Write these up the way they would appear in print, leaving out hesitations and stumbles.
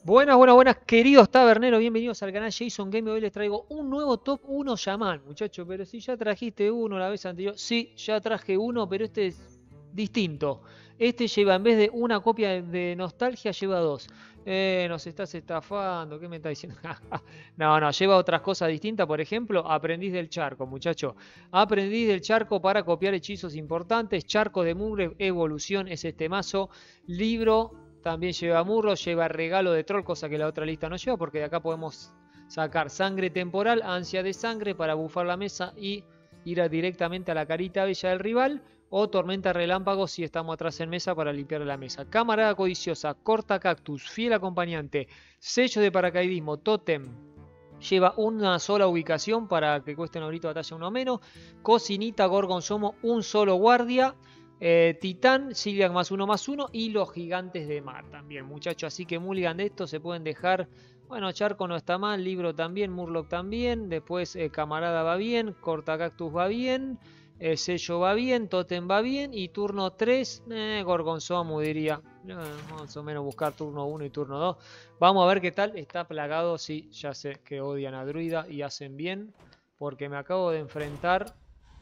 Buenas, buenas, buenas, queridos taberneros, bienvenidos al canal Jason Game. Hoy les traigo un nuevo top 1 Shaman, muchachos. Pero si ya trajiste uno la vez anterior, sí, ya traje uno, pero este es distinto. Este lleva, en vez de una copia de nostalgia, lleva dos. Nos estás estafando, ¿qué me estás diciendo? No, no, lleva otras cosas distintas. Por ejemplo, aprendiz del charco, muchachos. Aprendiz del charco para copiar hechizos importantes. Charco de mugre, evolución es este mazo. Libro. También lleva murro, lleva regalo de troll, cosa que la otra lista no lleva, porque de acá podemos sacar sangre temporal, ansia de sangre para bufar la mesa y ir directamente a la carita bella del rival, o tormenta relámpago si estamos atrás en mesa para limpiar la mesa. Camarada codiciosa, corta cactus, fiel acompañante, sello de paracaidismo, tótem. Lleva una sola ubicación para que cueste una horita de batalla uno menos. Cocinita, gorgonzomo, un solo guardia. Titán, Siliac más uno y los gigantes de mar también, muchachos. Así que Mulligan de estos se pueden dejar. Bueno, Charco no está mal, Libro también, Murloc también. Después Camarada va bien, Cortacactus va bien, Sello va bien, Totem va bien. Y turno 3, Gorgonzomu diría. Más o menos buscar turno 1 y turno 2. Vamos a ver qué tal. Está plagado, sí, ya sé que odian a Druida y hacen bien. Porque me acabo de enfrentar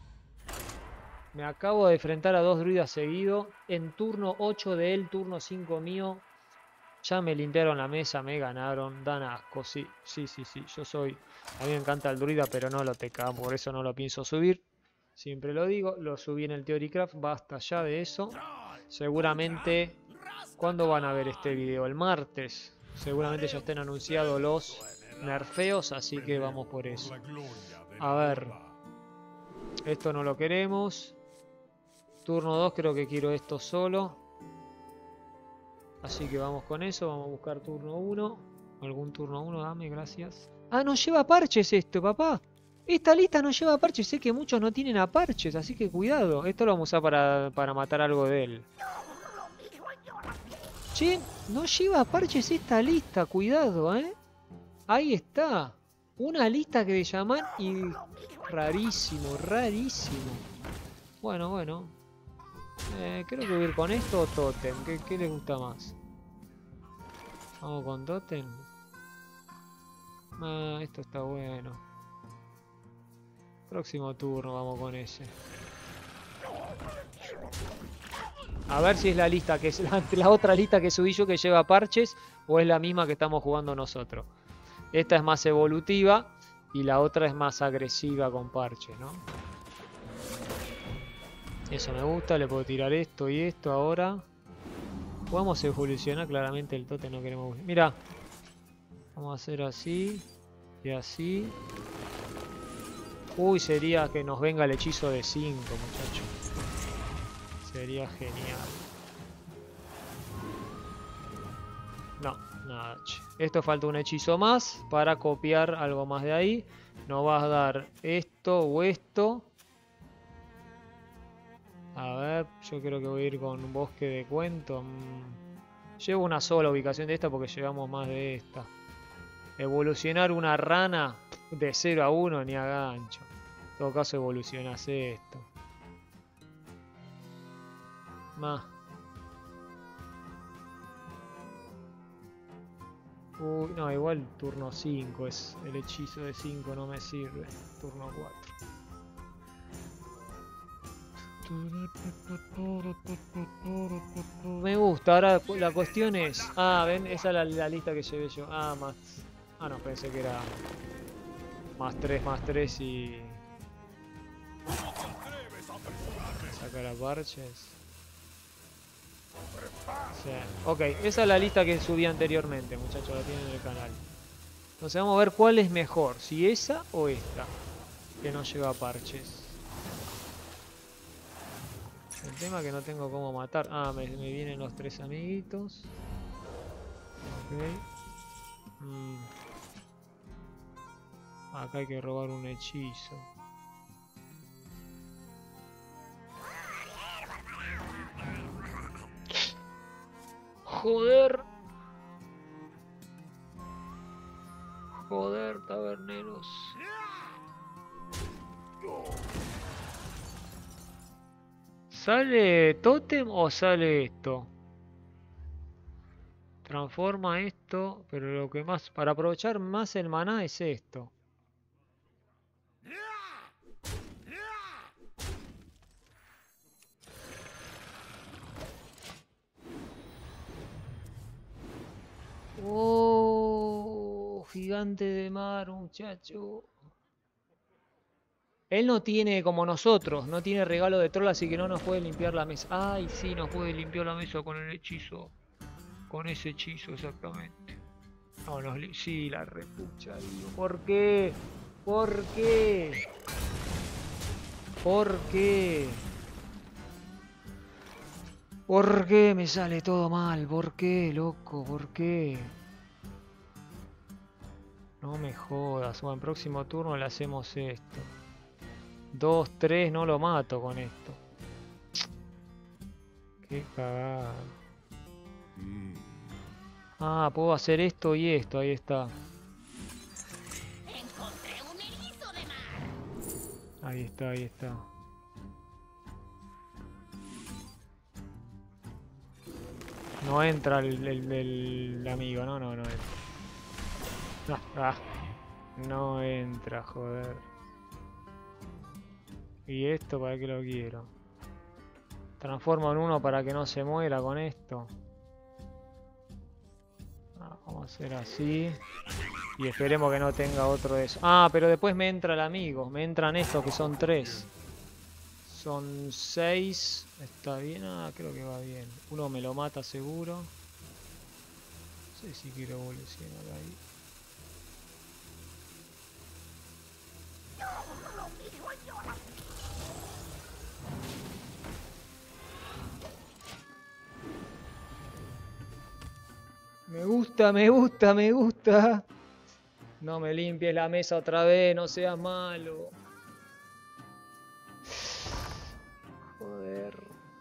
a dos druidas seguidos. En turno 8 de él, turno 5 mío. Ya me limpiaron la mesa, me ganaron. Dan asco, sí, sí, sí, sí. Yo soy... A mí me encanta el druida, pero no lo TK, por eso no lo pienso subir. Siempre lo digo, lo subí en el Theorycraft, basta ya de eso. Seguramente... ¿Cuándo van a ver este video? El martes. Seguramente ya estén anunciados los nerfeos, así que vamos por eso. A ver. Esto no lo queremos. Turno 2 creo que quiero esto solo. Así que vamos con eso. Vamos a buscar turno 1. Algún turno 1, dame, gracias. Ah, no lleva parches esto, papá. Esta lista no lleva parches. Sé que muchos no tienen a parches, así que cuidado. Esto lo vamos a usar para matar algo de él. Che, no lleva parches esta lista. Cuidado, Ahí está. Una lista que de llaman y... Rarísimo, rarísimo. Bueno, bueno. Creo que voy a ir con esto o Totem. ¿Qué le gusta más? Vamos con Totem. Esto está bueno. Próximo turno vamos con ese. A ver si es la lista que es la otra lista que subí yo que lleva parches o es la misma que estamos jugando nosotros. Esta es más evolutiva y la otra es más agresiva con parches, ¿no? Eso me gusta, le puedo tirar esto y esto ahora. Podemos evolucionar claramente el totem, no queremos... Mira, vamos a hacer así y así. Uy, sería que nos venga el hechizo de 5, muchachos. Sería genial. No, nada, che. Esto falta un hechizo más para copiar algo más de ahí. Nos va a dar esto o esto. A ver, yo creo que voy a ir con un bosque de cuento. Llevo una sola ubicación de esta porque llevamos más de esta. Evolucionar una rana de 0 a 1 ni a gancho. En todo caso evolucionas esto. Más. Uy, no, igual turno 5 es el hechizo de 5, no me sirve. Turno 4. Me gusta, ahora la cuestión es... Ah, ven, esa es la lista que llevé yo. Ah, más... Ah, no, pensé que era... más 3 y... Sacar a parches. Sí. Ok, esa es la lista que subí anteriormente, muchachos, la tienen en el canal. Entonces vamos a ver cuál es mejor, si esa o esta, que no lleva parches. El tema es que no tengo cómo matar. Ah, me vienen los 3 amiguitos. Ok. Acá hay que robar un hechizo. Joder. Joder, taberneros. ¿Sale Totem o sale esto? Transforma esto, pero lo que más... Para aprovechar más el maná es esto. Oh, gigante de mar, muchacho. Él no tiene como nosotros, no tiene regalo de troll, así que no nos puede limpiar la mesa. Ay, sí, nos puede limpiar la mesa con el hechizo. Con ese hechizo, exactamente. No, sí, la repucha, digo. ¿Por qué? ¿Por qué? ¿Por qué? ¿Por qué me sale todo mal? ¿Por qué, loco? ¿Por qué? No me jodas. Bueno, en próximo turno le hacemos esto. 2, 3, no lo mato con esto. Qué cagada. Ah, puedo hacer esto y esto, ahí está. Encontré un erizo de mar. Ahí está, ahí está. No entra el amigo, no entra. No entra, joder. ¿Y esto para qué lo quiero? Transformo en uno para que no se muera con esto. Vamos a hacer así. Y esperemos que no tenga otro de eso. Ah, pero después me entra el amigo. Me entran estos que son 3. Son 6. Está bien. Ah, creo que va bien. Uno me lo mata seguro. No sé si quiero evolucionar ahí. Me gusta, me gusta, me gusta. No me limpies la mesa otra vez, no seas malo. Joder.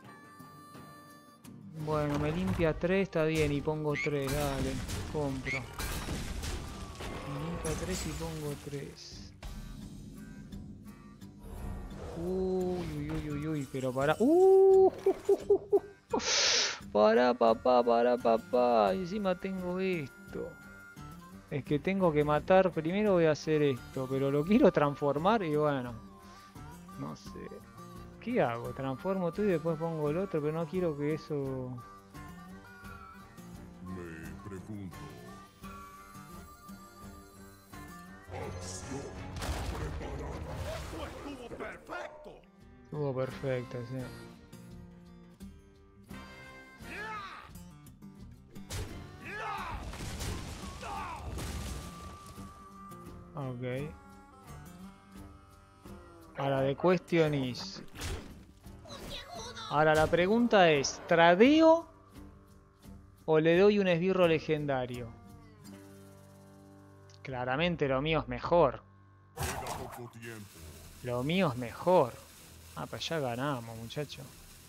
Bueno, me limpia 3, está bien, y pongo 3, dale, compro. Me limpia 3 y pongo 3. Uy, pero para. Para papá. Y encima tengo esto. Es que tengo que matar. Primero voy a hacer esto, pero lo quiero transformar y bueno. No sé. ¿Qué hago? Transformo todo y después pongo el otro, pero no quiero que eso... Me pregunto. Estuvo perfecto. Estuvo perfecto, sí. Ok. Ahora, the question is... Ahora la pregunta es, ¿tradeo o le doy un esbirro legendario? Claramente lo mío es mejor. Queda poco tiempo. Lo mío es mejor. Ah, pues ya ganamos, muchacho.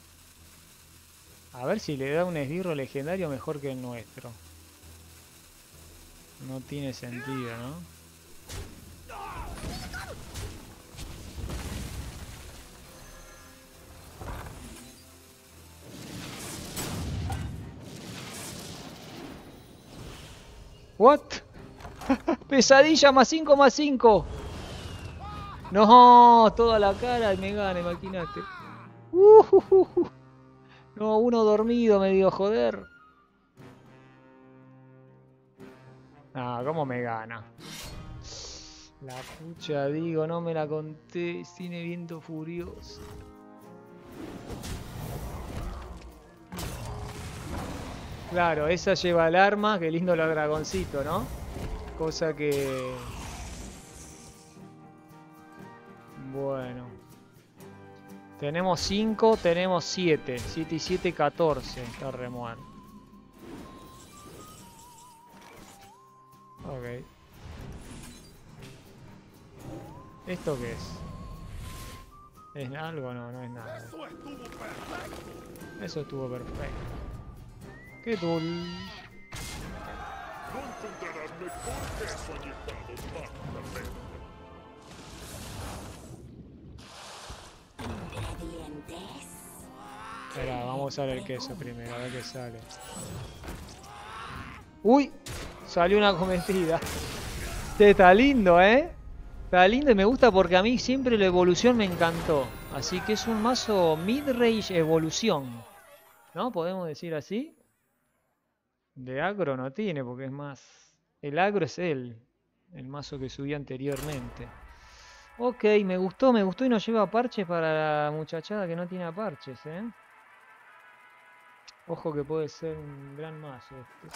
A ver si le da un esbirro legendario mejor que el nuestro. No tiene sentido, ¿no? ¿What? Pesadilla +5/+5. No, toda la cara y me gana, imagínate. No, uno dormido me dio, joder. Ah, ¿cómo me gana? La pucha, digo, no me la conté. Cine viento furioso. Claro, esa lleva el arma, qué lindo los dragoncitos, ¿no? Cosa que... Bueno. Tenemos 5, tenemos 7. 7 y 7, 14. Está remuerto. Ok. ¿Esto qué es? ¿Es algo? No, no es nada. Eso estuvo perfecto. ¡Qué dul! No encontrarás mejor queso inyectado mágicamente. Ingredientes. Espera, vamos a usar el queso primero, a ver qué sale. Uy, salió una cometida. Este está lindo, ¿eh? Está lindo y me gusta porque a mí siempre la evolución me encantó. Así que es un mazo mid-range evolución, ¿no? ¿Podemos decir así? De agro no tiene porque es más... El agro es el mazo que subí anteriormente. Ok, me gustó y nos lleva parches para la muchachada que no tiene parches, ¿eh? Ojo que puede ser un gran mazo este.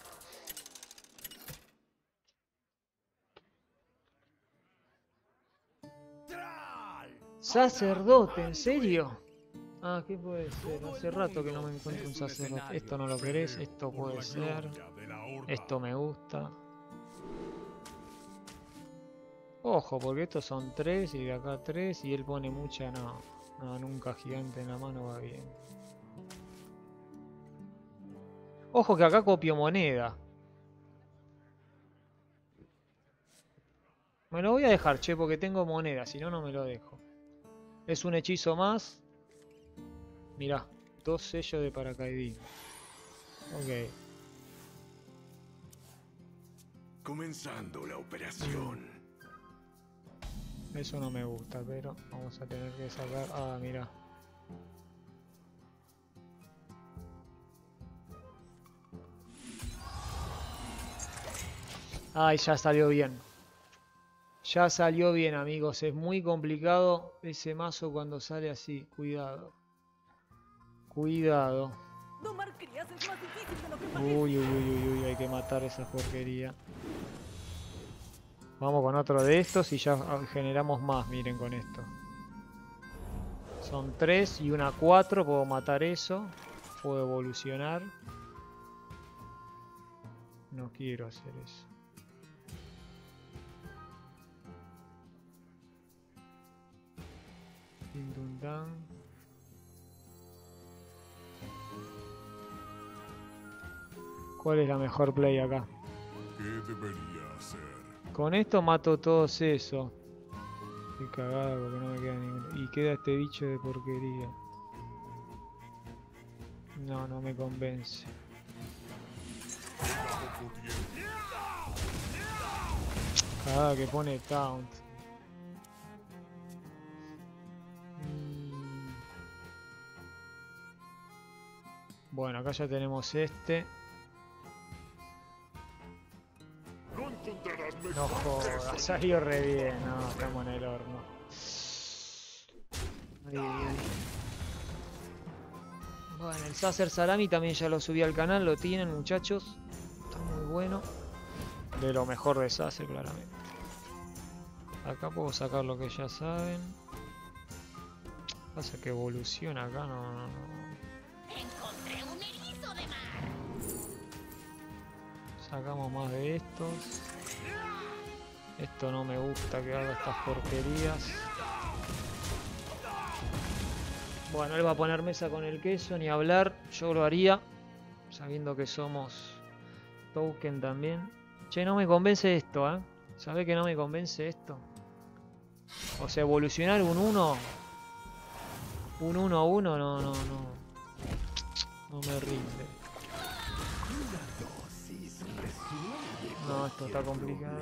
Sacerdote, ¿en serio? Ah, ¿qué puede ser? Hace rato que no me encuentro un sacerdote. Esto no lo querés, esto puede ser. Esto me gusta. Ojo, porque estos son 3 y de acá 3 y él pone mucha, no. No, nunca gigante en la mano va bien. Ojo que acá copio moneda. Me lo voy a dejar, che, porque tengo moneda, si no, no me lo dejo. Es un hechizo más. Mirá, 2 sellos de paracaidismo. Ok. Comenzando la operación. Eso no me gusta, pero vamos a tener que sacar... Ah, mirá. Ay, ya salió bien. Ya salió bien, amigos. Es muy complicado ese mazo cuando sale así. Cuidado. Cuidado. Domar crías es más difícil de lo que Uy, uy, uy, uy, uy. Hay que matar esa porquería. Vamos con otro de estos y ya generamos más, miren con esto. Son 3 y una 4, puedo matar eso. Puedo evolucionar. No quiero hacer eso. Tindundán. ¿Cuál es la mejor play acá? ¿Qué debería hacer? Con esto mato todos esos. Qué cagada porque no me queda ninguno. Y queda este bicho de porquería. No, no me convence. Cagada que pone taunt. Bueno, acá ya tenemos este. No encontrarás No mejor jodas, salió re bien. No, estamos en el horno. Ay, ay, ay. Bueno, el Sacer Salami también ya lo subí al canal, lo tienen muchachos. Está muy bueno. De lo mejor de Sacer, claramente. Acá puedo sacar lo que ya saben. Pasa que evoluciona acá, no. Encontré un erizo de mar. Sacamos más de estos. Esto no me gusta que haga estas porquerías. Bueno, él va a poner mesa con el queso, ni hablar. Yo lo haría, sabiendo que somos token también. Che, no me convence esto, ¿eh? ¿Sabe que no me convence esto? O sea, evolucionar un 1. Un 1-1, no me rinde. No, esto está complicado.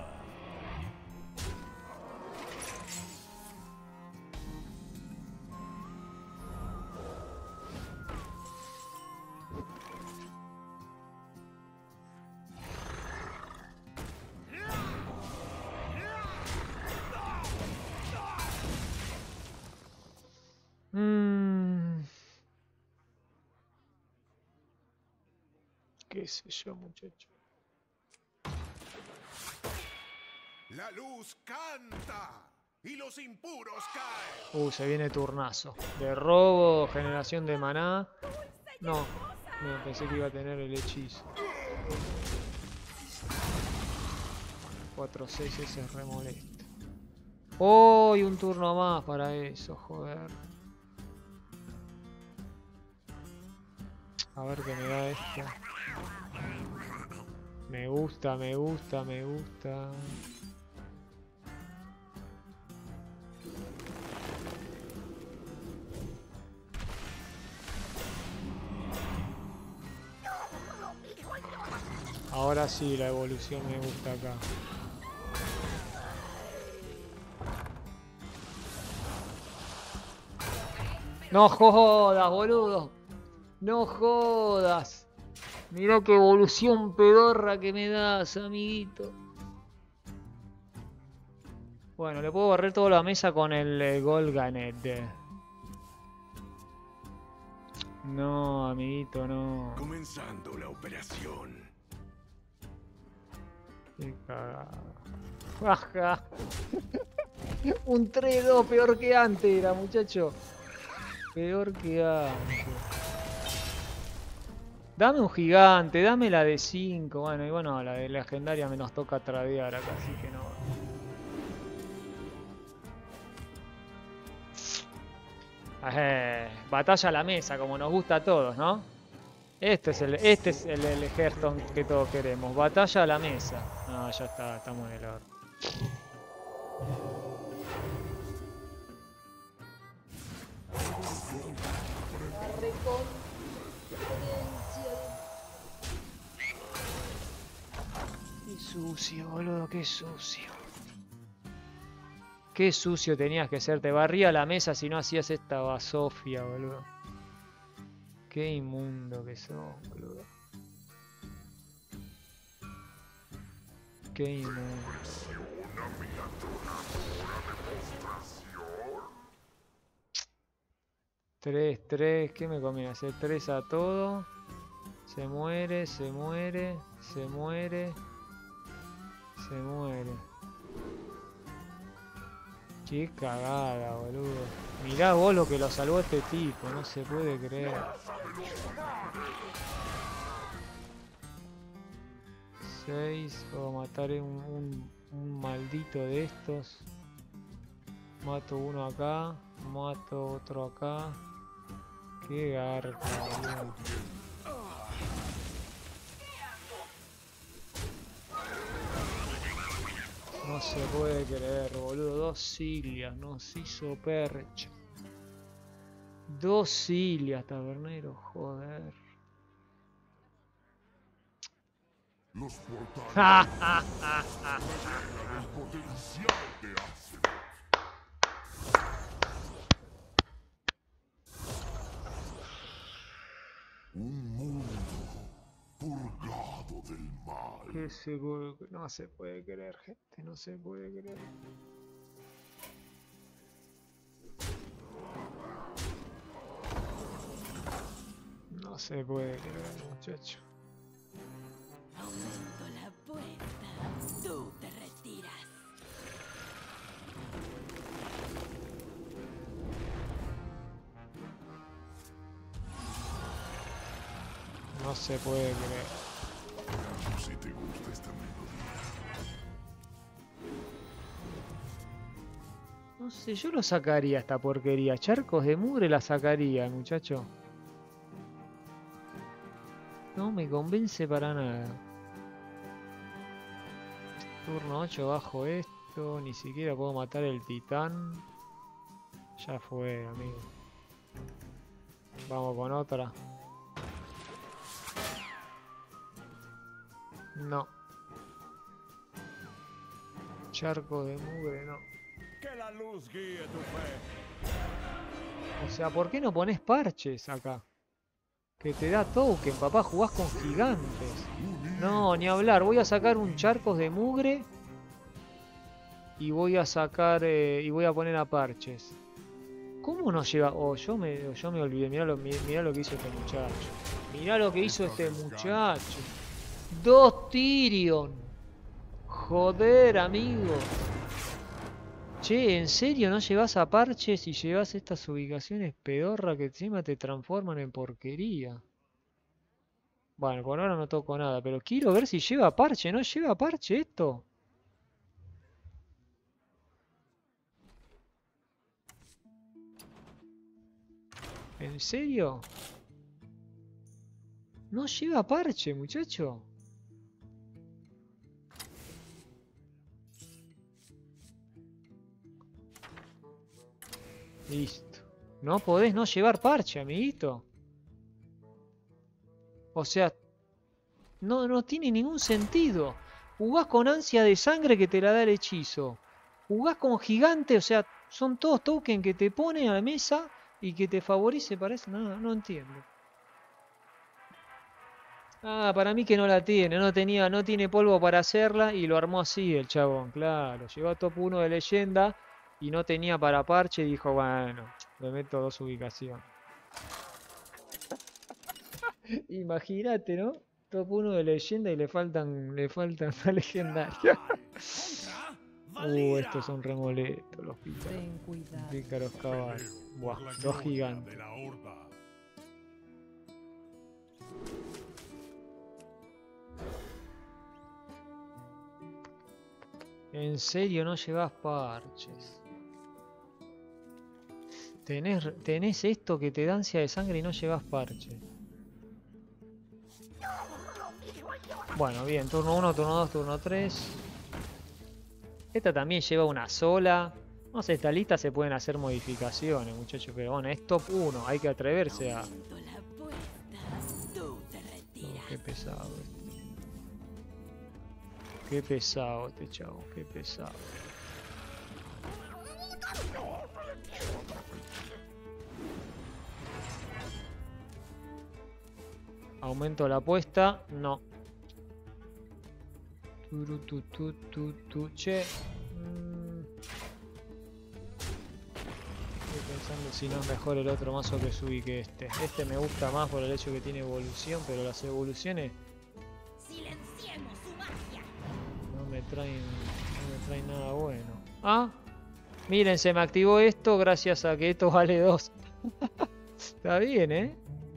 Qué sé yo, muchacho. La luz canta y los impuros caen. Se viene turnazo. De robo, generación de maná. No, pensé que iba a tener el hechizo. 4-6, ese es re molesto. ¡Oh! Y un turno más para eso, joder. A ver qué me da esto. Me gusta. Ahora sí, la evolución me gusta acá. No jodas, boludo. No jodas. Mirá qué evolución pedorra que me das, amiguito. Bueno, le puedo barrer toda la mesa con el Golganet. No, amiguito, no. Comenzando la operación. Qué cagada. Ajá. Un 3-2 peor que antes era, muchacho. Peor que antes. Dame un gigante, dame la de 5. Bueno, y bueno, la de legendaria me nos toca tradear acá, así que no. Batalla a la mesa, como nos gusta a todos, ¿no? Este es el Hearthstone que todos queremos. Batalla a la mesa. No, ya está, estamos en el horno. Qué sucio, boludo, qué sucio. Qué sucio tenías que ser. Te barría la mesa si no hacías esta basofia, boludo. Qué inmundo que sos, boludo. Qué inmundo. 3-3, ¿qué me conviene hacer? 3 a todo. Se muere, se muere, se muere. Se muere. Qué cagada, boludo. Mirá vos lo que lo salvó este tipo, no se puede creer. 6, puedo matar un maldito de estos. Mato uno acá, mato otro acá. Qué garca, boludo. No se puede creer, boludo. 2 Silias, nos hizo percha. 2 Silias, tabernero, joder. Los portales el potencial de Azeroth. Un mundo purgado del mal. Qué seguro que no se puede creer, gente, no se puede creer. No se puede creer, muchacho. Aumento la apuesta. Tú te retiras. No se puede creer. Si te gusta esta melodía. No sé, yo lo sacaría esta porquería. Charcos de mugre la sacaría, muchacho. No me convence para nada. Turno 8 bajo esto. Ni siquiera puedo matar el titán. Ya fue, amigo. Vamos con otra. No. Charco de mugre, no. Que la luz guíe tu fe. O sea, ¿por qué no pones parches acá? Que te da token, papá, jugás con gigantes. No, ni hablar. Voy a sacar un charcos de mugre. Y voy a sacar. Y voy a poner a parches. ¿Cómo nos lleva? Oh, yo me olvidé. Mirá lo que hizo este muchacho. Mirá lo que hizo este muchacho. 2 Tyrion. Joder, amigo. Che, ¿en serio no llevas a parches y llevas estas ubicaciones pedorra que encima te transforman en porquería? Bueno, por ahora no toco nada, pero quiero ver si lleva parche. ¿No lleva parche esto? ¿En serio? No lleva parche, muchacho. Listo. No podés no llevar parche, amiguito. O sea, No tiene ningún sentido. Jugás con ansia de sangre que te la da el hechizo. Jugás con gigante, o sea, son todos tokens que te ponen a la mesa y que te favorece para eso. No entiendo. Ah, para mí que no la tiene, no tiene polvo para hacerla y lo armó así el chabón, claro. Llegó a top 1 de leyenda y no tenía para parche y dijo, bueno, le meto 2 ubicaciones. Imagínate, ¿no? Top 1 de leyenda y le faltan la legendaria. Estos son remoletos, los pícaros. Ten cuidado. Pícaros caballos. Buah, Por la 2 gloria gigantes. de la horda. En serio, no llevas parches. Tenés esto que te da ansia de sangre y no llevas parche. Bueno, bien, turno 1, turno 2, turno 3. Esta también lleva una sola. No sé, esta lista se pueden hacer modificaciones, muchachos. Pero bueno, es top 1, hay que atreverse a... Aumento la apuesta, tú te retiras. Qué pesado este. Qué pesado este chavo, qué pesado. Aumento la apuesta, no. Che. Estoy pensando si no es mejor el otro mazo que subí que este. Este me gusta más por el hecho que tiene evolución, pero las evoluciones Silenciemos su magia. no me traen nada bueno. Ah, miren, se me activó esto gracias a que esto vale 2. Está bien, ¿eh?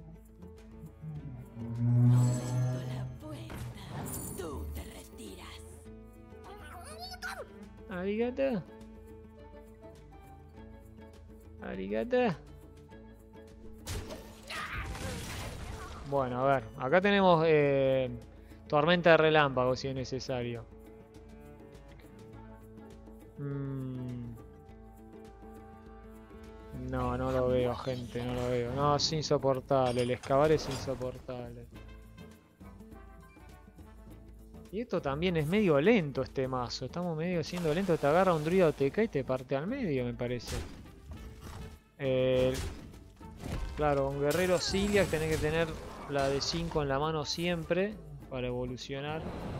Aumento la apuesta, tú te retiras. Arigata. Arigata. Bueno, a ver. Acá tenemos tormenta de relámpago si es necesario. No lo veo, gente. No lo veo. No, es insoportable. El excavar es insoportable. Y esto también es medio lento este mazo. Estamos medio siendo lentos. Te agarra un druida OTK y te parte al medio, me parece. Claro, un guerrero Ciliac tenés que tener la de 5 en la mano siempre para evolucionar.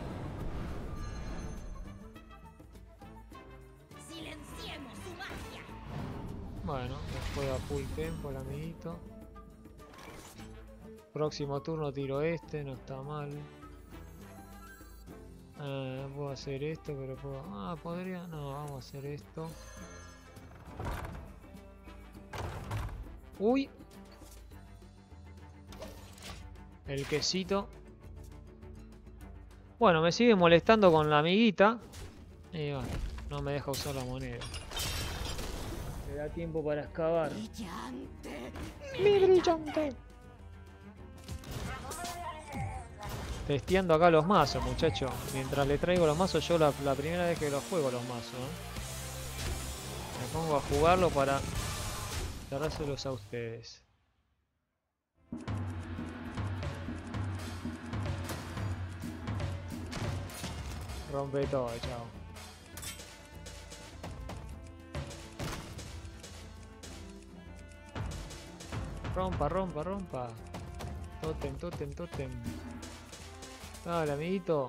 Silenciemos su magia. Bueno, después a full tempo el amiguito. Próximo turno tiro este, no está mal. No puedo hacer esto, pero puedo... Ah, podría... No, vamos a hacer esto. Uy. El quesito. Bueno, me sigue molestando con la amiguita. Y bueno, no me deja usar la moneda. Me da tiempo para excavar. Brillante. ¡Mi brillante! Testeando acá los mazos, muchachos. Mientras le traigo los mazos, yo la primera vez que los juego los mazos, ¿eh? Me pongo a jugarlo para dárselos a ustedes. Rompe todo, chao. Rompa, rompa, rompa. Totem, totem, totem. Dale, amiguito.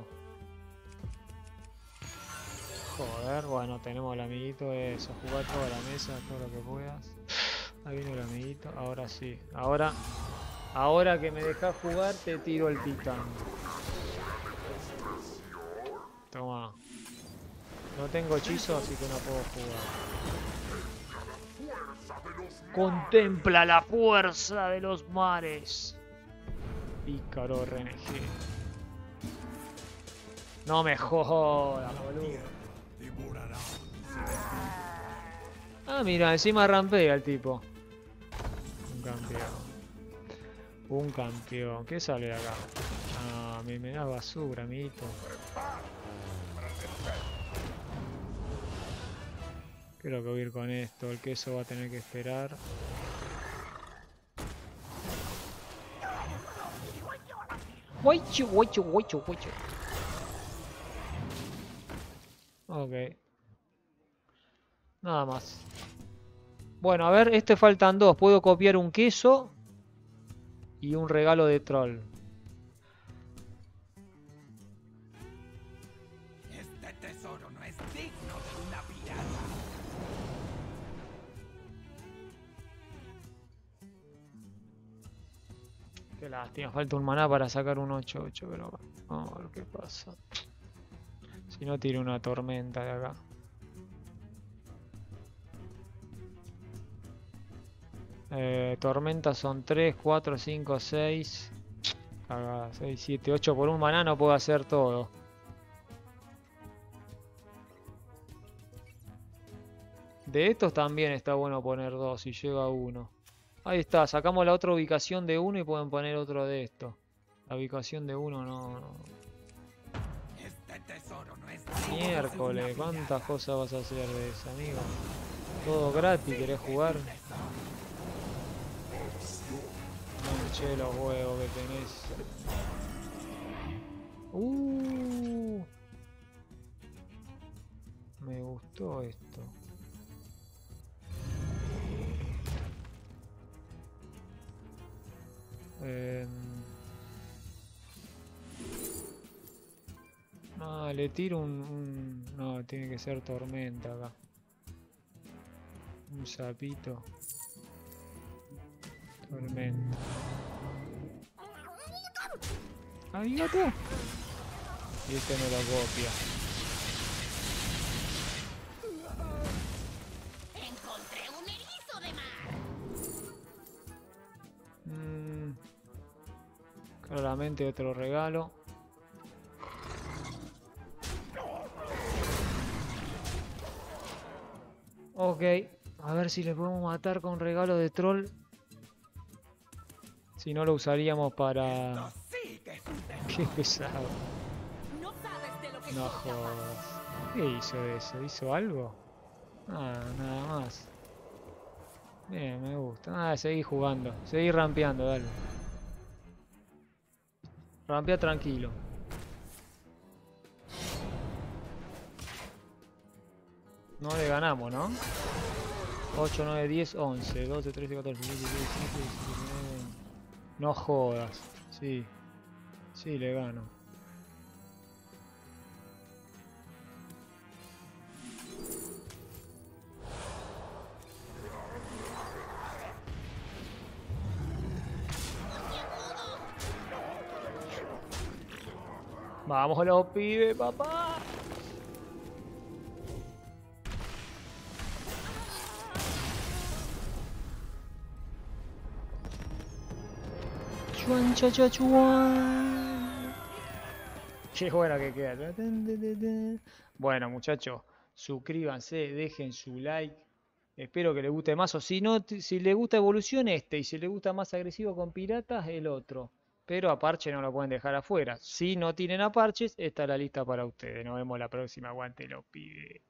Joder, bueno, tenemos al amiguito. Eso, jugar toda la mesa, todo lo que puedas. Ahí viene el amiguito. Ahora sí. Ahora que me dejas jugar, te tiro el titán. Toma. No tengo hechizo, así que no puedo jugar. Contempla la fuerza de los mares. Pícaro RNG. No me jodas, boludo. Ah, mira, encima rampea el tipo. Un campeón. Un campeón. ¿Qué sale de acá? Ah, me da basura, amiguito. Creo que voy a ir con esto. El queso va a tener que esperar. Guaycho, guaycho, guaycho, guaycho. Ok. Nada más. Bueno, a ver, faltan dos. Puedo copiar un queso y un regalo de troll. Este tesoro no es digno de una pirata. Qué lástima, falta un maná para sacar un 8-8, pero vamos a ver qué pasa. Si no, tiro una tormenta de acá. Tormentas son 3, 4, 5, 6. Cagada, 6, 7, 8 por un maná no puedo hacer todo. De estos también está bueno poner 2 si llega a 1. Ahí está, sacamos la otra ubicación de 1 y pueden poner otro de estos. La ubicación de 1 no. Este tesoro no es digno de Miércoles, una ¿cuántas pirata. cosas vas a hacer de eso, amigo? Todo gratis, ¿querés jugar? Manché los huevos que tenés. Me gustó esto. No, le tiro no, tiene que ser tormenta acá. Un sapito. Tormenta. ¡Arigato! Y este me lo copia. Encontré un erizo de mar. Claramente otro regalo. Ok, a ver si le podemos matar con regalo de troll. Si no lo usaríamos para... Sí que es un tesoro. Qué pesado. No sabes de lo que No soy capaz. jodas. ¿Qué hizo eso? ¿Hizo algo? Ah, nada más. Bien, me gusta. Ah, seguí jugando. Seguí rampeando, dale. Rampea tranquilo. No le ganamos, ¿no? 8, 9, 10, 11, 12, 13, 14, 15, 16, 17, 19. No jodas. Sí. Sí, le gano. Vamos los pibes, papá. Chuan, cha, cha, chuan. Qué buena que queda. Bueno, muchachos, suscríbanse, dejen su like. Espero que les guste más. O si no, si les gusta Evolución, y si les gusta más agresivo con piratas, el otro. Pero a Parche no lo pueden dejar afuera. Si no tienen a Parches, está la lista para ustedes. Nos vemos la próxima. Aguante los pibes.